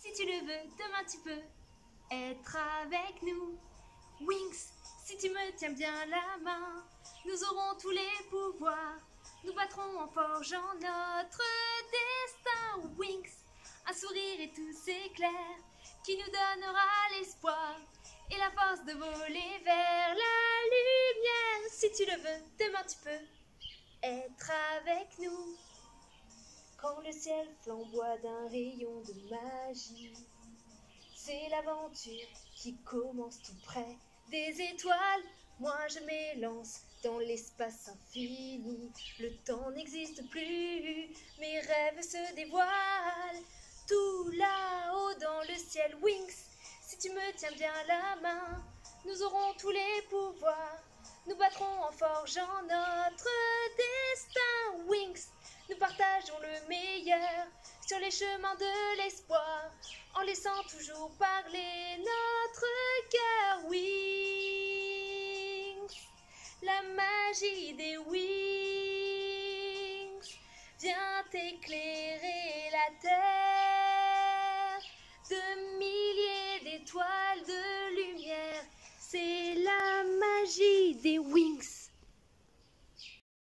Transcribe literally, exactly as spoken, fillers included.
Si tu le veux, demain tu peux être avec nous. Wings, si tu me tiens bien la main, nous aurons tous les pouvoirs. Nous battrons en forgeant notre destin. Wings, un sourire et tous éclairs qui nous donnera l'espoir et la force de voler vers la lumière. Si tu le veux, demain tu peux être avec nous. Quand le ciel flamboie d'un rayon de magie, c'est l'aventure qui commence tout près des étoiles. Moi je m'élance dans l'espace infini. Le temps n'existe plus, mes rêves se dévoilent. Tout là-haut dans le ciel, Wings, si tu me tiens bien la main, nous aurons tous les pouvoirs. Nous battrons en forgeant notre destin. Wings, nous partageons le meilleur sur les chemins de l'espoir, en laissant toujours parler notre cœur. Wings, la magie des wings vient éclairer la terre de milliers d'étoiles de lumière. C'est la magie des wings.